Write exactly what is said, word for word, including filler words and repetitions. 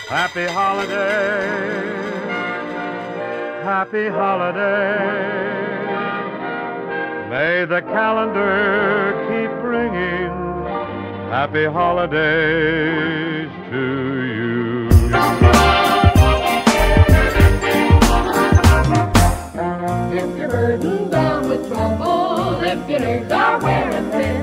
Happy holiday, happy holiday. May the calendar keep bringing happy holidays to you. If you're burdened down with trouble, if your legs are wearing thin,